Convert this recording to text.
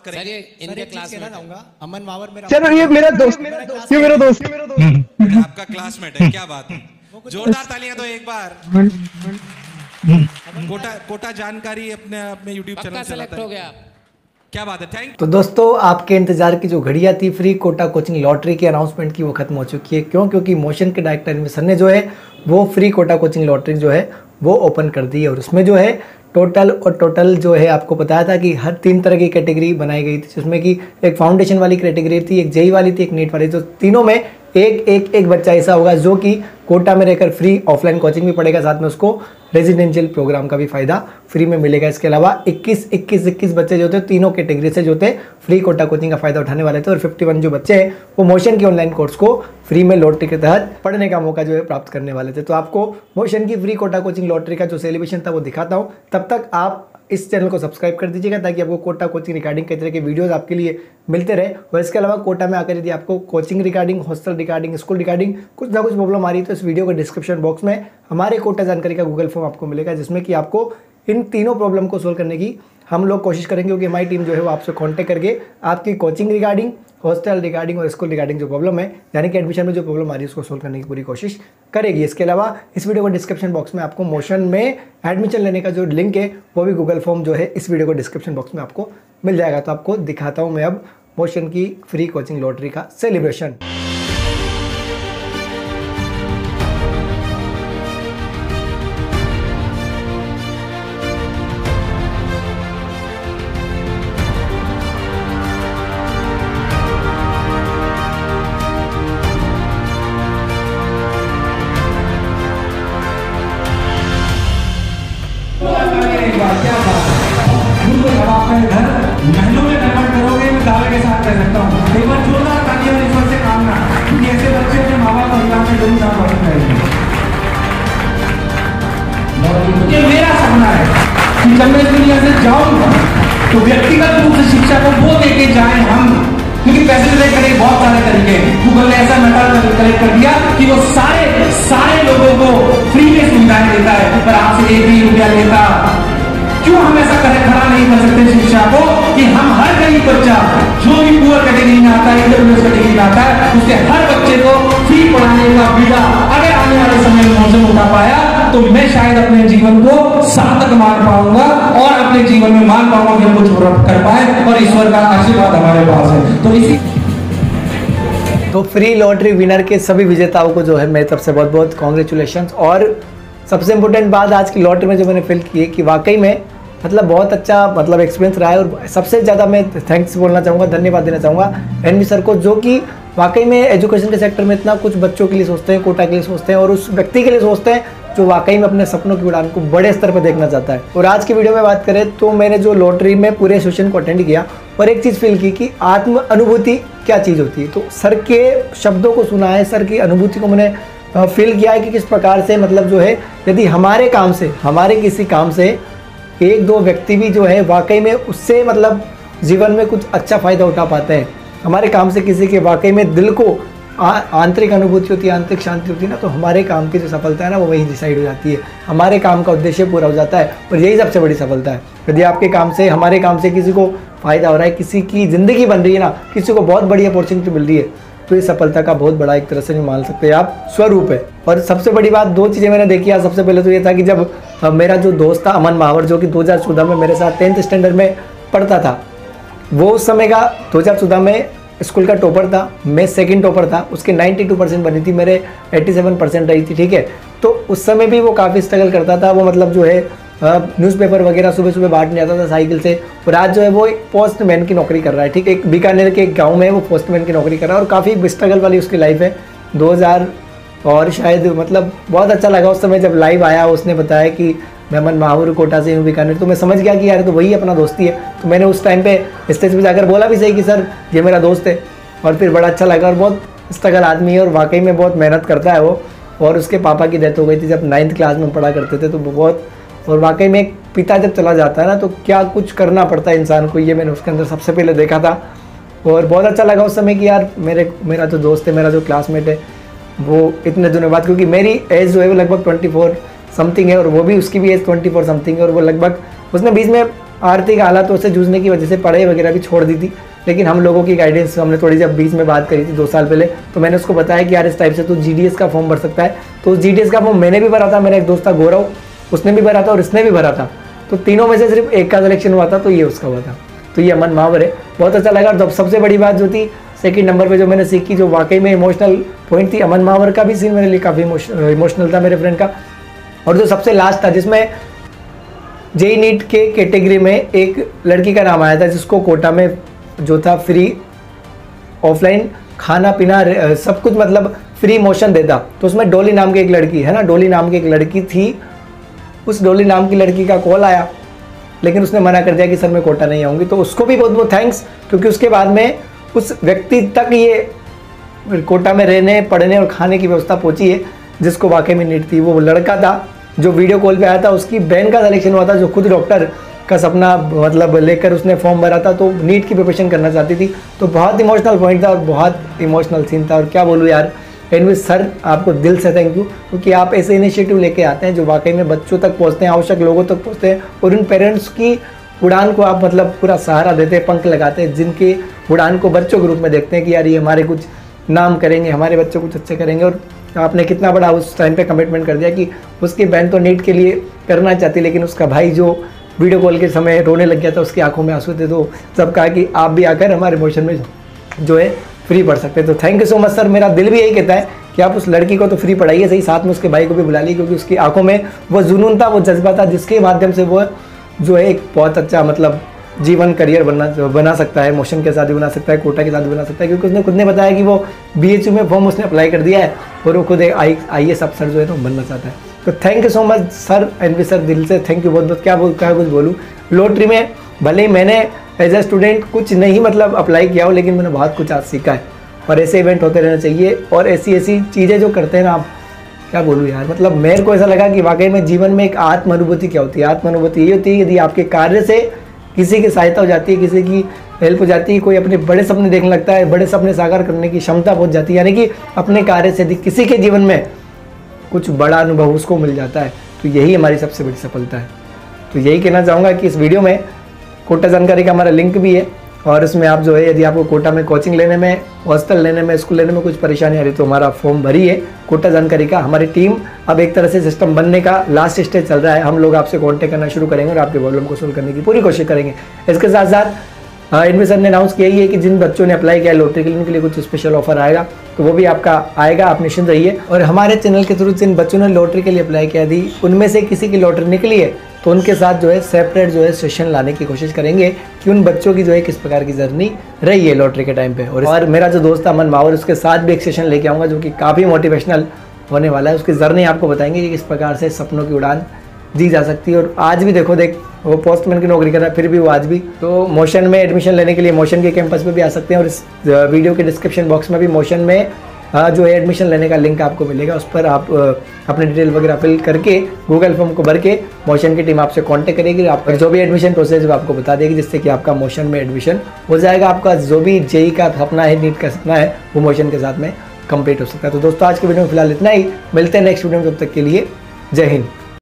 करें। सर ये इनके क्लास में जाऊंगा अमन मावर मेरा। चलो ये मेरा दोस्त, ये मेरा दोस्त। आपका क्लासमेट है, क्या बात है। जोरदार तालियां दो एक बार। कोटा जानकारी अपने आप में यूट्यूब चैनल सेलेक्ट हो गया। क्या बात है, थैंक। तो दोस्तों आपके इंतजार की जो घड़ियां थी फ्री कोटा कोचिंग लॉटरी की अनाउंसमेंट की, वो खत्म हो चुकी है। क्यों? क्योंकि मोशन के डायरेक्टर एडमिशन ने जो है वो फ्री कोटा कोचिंग लॉटरी जो है वो ओपन कर दी है। और उसमें जो है टोटल जो है आपको बताया था कि हर 3 तरह की कैटेगरी बनाई गई थी, जिसमें कि एक फाउंडेशन वाली कैटेगरी थी, एक जेई वाली थी, एक नीट वाली। तो तीनों में एक बच्चा ऐसा होगा जो कि कोटा में रहकर फ्री ऑफलाइन कोचिंग भी पढ़ेगा, साथ में उसको रेजिडेंशियल प्रोग्राम का भी फायदा फ्री में मिलेगा। इसके अलावा 21 बच्चे जो थे तीनों कैटेगरी से जो थे फ्री कोटा कोचिंग का फायदा उठाने वाले थे। और 51 जो बच्चे हैं वो मोशन के ऑनलाइन कोर्स को फ्री में लॉटरी के तहत पढ़ने का मौका जो है प्राप्त करने वाले थे। तो आपको मोशन की फ्री कोटा कोचिंग लॉटरी का जो सेलिब्रेशन था वो दिखाता हूँ। तब तक आप इस चैनल को सब्सक्राइब कर दीजिएगा ताकि आपको कोटा कोचिंग रिगार्डिंग कई तरह के वीडियोस आपके लिए मिलते रहे। और इसके अलावा कोटा में आकर यदि आपको coaching regarding, hostel regarding, school regarding कुछ ना कुछ प्रॉब्लम आ रही है तो इस वीडियो के डिस्क्रिप्शन बॉक्स में हमारे कोटा जानकारी का गूगल फॉर्म आपको मिलेगा, जिसमें कि आपको इन तीनों प्रॉब्लम को सोल्व करने की हम लोग कोशिश करेंगे। क्योंकि हमारी टीम जो है वो आपसे कॉन्टैक्ट करके आपकी कोचिंग रिगार्डिंग, हॉस्टल रिगार्डिंग और स्कूल रिगार्डिंग जो प्रॉब्लम है, यानी कि एडमिशन में जो प्रॉब्लम आ रही है उसको सोल्व करने की पूरी कोशिश करेगी। इसके अलावा इस वीडियो को डिस्क्रिप्शन बॉक्स में आपको मोशन में एडमिशन लेने का जो लिंक है वो भी गूगल फॉर्म जो है इस वीडियो को डिस्क्रिप्शन बॉक्स में आपको मिल जाएगा। तो आपको दिखाता हूँ मैं अब मोशन की फ्री कोचिंग लॉटरी का सेलिब्रेशन। महीनों में कन्वर्ट करोगे, मैं दावे के साथ कह सकता हूँ। एक बार जोरदार तालियां और ईश्वर से कामना कि ऐसे बच्चे अपने माँ बाप परिवार में जरूर नाम रोशन करेंगे। ये मेरा सपना है कि जब मैं इस दुनिया से जाऊंगा तो व्यक्तिगत रूप से शिक्षा को वो देके जाए हम, क्योंकि पैसे से करने के बहुत सारे तरीके हैं। गूगल ने ऐसा मेथड कलेक्ट कर दिया कि वो सारे लोगों को फ्री में सुविधाएं देता है, पर आपसे 1 भी रुपया लेता। क्यों हम ऐसा खड़ा नहीं कर सकते शिक्षा को कि हम हर गरीब बच्चा जो भी पुअर कैटेगरी में आता है, इंटरमीडिएट कैटेगरी में आता है, उसके हर बच्चे को फ्री पढ़ाने का बीड़ा अगर आने वाले समय में मोशन उठा पाया तो मैं शायद अपने जीवन को सार्थक मान पाऊंगा और अपने जीवन में मान पाऊंगा कि हम कुछ कर पाए और ईश्वर का आशीर्वाद हमारे पास है। तो इसी तो फ्री लॉटरी विनर के सभी विजेताओं को जो है मेरी तरफ से बहुत बहुत कॉन्ग्रेचुलेशन। और सबसे इम्पोर्टेंट बात आज की लॉटरी में जो मैंने फील की है कि वाकई में मतलब बहुत अच्छा एक्सपीरियंस रहा है। और सबसे ज़्यादा मैं थैंक्स बोलना चाहूँगा, धन्यवाद देना चाहूँगा एनवी सर को, जो कि वाकई में एजुकेशन के सेक्टर में इतना कुछ बच्चों के लिए सोचते हैं, कोटा के लिए सोचते हैं और उस व्यक्ति के लिए सोचते हैं जो वाकई में अपने सपनों की उड़ान को बड़े स्तर पर देखना चाहता है। और आज की वीडियो में बात करें तो मैंने जो लॉटरी में पूरे सेशन को अटेंड किया और एक चीज़ फील की कि आत्म अनुभूति क्या चीज़ होती है। तो सर के शब्दों को सुना है, सर की अनुभूति को मैंने फील किया है कि किस प्रकार से जो है यदि हमारे काम से, हमारे किसी काम से 1-2 व्यक्ति भी जो है वाकई में उससे जीवन में कुछ अच्छा फ़ायदा उठा पाते हैं, हमारे काम से किसी के वाकई में दिल को आंतरिक अनुभूति होती है, आंतरिक शांति होती है ना, तो हमारे काम की जो सफलता है ना वो वही डिसाइड हो जाती है, हमारे काम का उद्देश्य पूरा हो जाता है। और यही सबसे बड़ी सफलता है। यदि आपके काम से, हमारे काम से किसी को फ़ायदा हो रहा है, किसी की ज़िंदगी बन रही है ना, किसी को बहुत बड़ी अपॉर्चुनिटी मिल रही है, तो ये सफलता का बहुत बड़ा एक तरह से मान सकते हैं आप स्वरूप है। और सबसे बड़ी बात 2 चीज़ें मैंने देखी है। सबसे पहले तो ये था कि जब मेरा जो दोस्त था अमन मावर, जो कि 2014 में मेरे साथ 10th स्टैंडर्ड में पढ़ता था, वो उस समय का 2014 में स्कूल का टॉपर था, मैं सेकंड टॉपर था, उसके 92% बनी थी, मेरे 87% रही थी, ठीक है। तो उस समय भी वो काफ़ी स्ट्रगल करता था, वो जो है न्यूज़पेपर वगैरह सुबह सुबह बांटने आता था साइकिल से। और आज जो है वो एक पोस्टमैन की नौकरी कर रहा है, ठीक है। एक बीकानेर के एक गाँव में वो पोस्टमैन की नौकरी कर रहा है और काफ़ी स्ट्रगल वाली उसकी लाइफ है। 2000 और शायद बहुत अच्छा लगा उस समय जब लाइव आया, उसने बताया कि मैं अमन माहौर कोटा से हूँ बीकानेर, तो मैं समझ गया कि यार तो वही अपना दोस्ती है। तो मैंने उस टाइम पे स्टेज पे जाकर बोला भी सही कि सर ये मेरा दोस्त है। और फिर बड़ा अच्छा लगा। और बहुत स्ट्रगल आदमी है और वाकई में बहुत मेहनत करता है वो। और उसके पापा की डेथ हो गई थी जब 9th क्लास में पढ़ा करते थे, तो बहुत, और वाकई में एक पिता जब चला जाता है ना तो क्या कुछ करना पड़ता है इंसान को, ये मैंने उसके अंदर सबसे पहले देखा था। और बहुत अच्छा लगा उस समय कि यार मेरा जो दोस्त है, मेरा जो क्लासमेट है, वो इतने दिनों बाद, क्योंकि मेरी एज जो है वो लगभग 24 समथिंग है और वो भी, उसकी भी एज 24 समथिंग है। और वो लगभग उसने बीच में आर्थिक हालातों से जूझने की वजह से पढ़ाई वगैरह भी छोड़ दी थी। लेकिन हम लोगों की गाइडेंस हमने थोड़ी जब बीच में बात करी थी 2 साल पहले, तो मैंने उसको बताया कि यार इस टाइप से तो GDS का फॉर्म भर सकता है। तो उस GDS का फॉर्म मैंने भी भरा था, मेरा एक दोस्त था गौरव, उसने भी भरा था और इसने भी भरा था। तो तीनों में से सिर्फ एक का सिलेक्शन हुआ था, तो ये उसका हुआ था। तो ये अमन महावर है, बहुत अच्छा लगा। और सबसे बड़ी बात जो थी सेकंड नंबर पे जो मैंने सीखी, जो वाकई में इमोशनल पॉइंट थी, अमन महावर का भी सीन मेरे लिए काफ़ी इमोशनल था, मेरे फ्रेंड का। और जो सबसे लास्ट था जिसमें जेई नीट के कैटेगरी में एक लड़की का नाम आया था, जिसको कोटा में जो था फ्री ऑफलाइन खाना पीना सब कुछ मतलब फ्री मोशन देता। तो उसमें डोली नाम की एक लड़की है ना, डोली नाम की एक लड़की थी। उस डोली नाम की लड़की का कॉल आया, लेकिन उसने मना कर दिया कि सर मैं कोटा नहीं आऊँगी। तो उसको भी बहुत बहुत थैंक्स, क्योंकि उसके बाद में उस व्यक्ति तक ये कोटा में रहने पढ़ने और खाने की व्यवस्था पहुंची है जिसको वाकई में नीड थी। वो लड़का था जो वीडियो कॉल पे आया था, उसकी बहन का सिलेक्शन हुआ था, जो खुद डॉक्टर का सपना मतलब लेकर उसने फॉर्म भरा था, तो नीट की प्रिपरेशन करना चाहती थी। तो बहुत इमोशनल पॉइंट था और बहुत इमोशनल सीन था। और क्या बोलूँ यार, एनवी सर आपको दिल से थैंक यू, क्योंकि आप ऐसे इनिशिएटिव लेके आते हैं जो वाकई में बच्चों तक पहुँचते हैं, आवश्यक लोगों तक पहुँचते हैं, और उन पेरेंट्स की उड़ान को आप मतलब पूरा सहारा देते हैं, पंख लगाते हैं, जिनके उड़ान को बच्चों के रूप में देखते हैं कि यार ये हमारे कुछ नाम करेंगे, हमारे बच्चों कुछ अच्छे करेंगे। और आपने कितना बड़ा उस टाइम पे कमिटमेंट कर दिया कि उसकी बहन तो नीट के लिए करना चाहती, लेकिन उसका भाई जो वीडियो कॉल के समय रोने लग गया था, उसकी आंखों में आंसू थे। तो सब कहा कि आप भी आकर हमारे इमोशन में जो है फ्री पढ़ सकते हैं। तो thank you so much sir. मेरा दिल भी यही कहता है कि आप उस लड़की को तो फ्री पढ़ाइए सही, साथ में उसके भाई को भी बुला लीजिए, क्योंकि उसकी आंखों में वो जुनून था, वो जज्बा था, जिसके माध्यम से वो जो है एक बहुत अच्छा मतलब जीवन करियर बना सकता है, मोशन के साथ भी बना सकता है, कोटा के साथ भी बना सकता है। क्योंकि उसने खुद ने बताया कि वो BHU में फॉर्म उसने अप्लाई कर दिया है और वो खुद एक IAS अफसर जो है तो बनना चाहता है। तो thank you so much sir, NV sir, दिल से थैंक यू बहुत बहुत। क्या कुछ बोलूँ, लॉटरी में भले ही मैंने एज ए स्टूडेंट कुछ नहीं मतलब अप्लाई किया हो, लेकिन मैंने बहुत कुछ आज सीखा है। और ऐसे इवेंट होते रहना चाहिए, और ऐसी चीज़ें जो करते हैं ना आप, क्या बोलूँ यार, मतलब मेरे को ऐसा लगा कि वाकई में जीवन में एक आत्म अनुभूति क्या होती है। आत्म अनुभूति ये होती है यदि आपके कार्य से किसी की सहायता हो जाती है, किसी की हेल्प हो जाती है, कोई अपने बड़े सपने देखने लगता है, बड़े सपने साकार करने की क्षमता पहुंच जाती है, यानी कि अपने कार्य से यदि किसी के जीवन में कुछ बड़ा अनुभव उसको मिल जाता है, तो यही हमारी सबसे बड़ी सफलता है। तो यही कहना चाहूँगा कि इस वीडियो में कोटा जानकारी का हमारा लिंक भी है, और इसमें आप जो है यदि आपको कोटा में कोचिंग लेने में, हॉस्टल लेने में, स्कूल लेने में कुछ परेशानी आ रही, तो हमारा फॉर्म भरी है कोटा जानकारी का। हमारी टीम अब एक तरह से सिस्टम बनने का लास्ट स्टेज चल रहा है। हम लोग आपसे कांटेक्ट करना शुरू करेंगे और आपके प्रॉब्लम को सोल्व करने की पूरी कोशिश करेंगे। इसके साथ साथ एडमिशन ने अनाउंस किया ही है कि जिन बच्चों ने अप्लाई किया लॉटरी के लिए, उनके लिए कुछ स्पेशल ऑफर आएगा, तो वो भी आपका आएगा, आप निश्चिंत रहिए। और हमारे चैनल के थ्रू जिन बच्चों ने लॉटरी के लिए अप्लाई किया थी, उनमें से किसी की लॉटरी निकली है, तो उनके साथ जो है सेपरेट जो है सेशन लाने की कोशिश करेंगे कि उन बच्चों की जो है किस प्रकार की जर्नी रही है लॉटरी के टाइम पे। और मेरा जो दोस्त अमन मावर, उसके साथ भी एक सेशन लेके आऊँगा जो कि काफ़ी मोटिवेशनल होने वाला है। उसकी जर्नी आपको बताएंगे कि किस प्रकार से सपनों की उड़ान दी जा सकती है। और आज भी देखो वो पोस्टमैन की नौकरी कर रहा है, फिर भी वो आज भी तो मोशन में एडमिशन लेने के लिए मोशन के कैंपस पे भी आ सकते हैं। और इस वीडियो के डिस्क्रिप्शन बॉक्स में भी मोशन में जो है एडमिशन लेने का लिंक आपको मिलेगा, उस पर आप अपने डिटेल वगैरह फिल करके गूगल फॉर्म को भर के मोशन की टीम आपसे कांटेक्ट करेगी, आपका जो भी एडमिशन प्रोसेस है आपको बता देगी, जिससे कि आपका मोशन में एडमिशन हो जाएगा। आपका जो भी जेई का सपना है, नीट का सपना है, वो मोशन के साथ में कंप्लीट हो सकता है। तो दोस्तों आज के वीडियो में फिलहाल इतना ही, मिलते हैं नेक्स्ट वीडियो में, तब तक के लिए जय हिंद।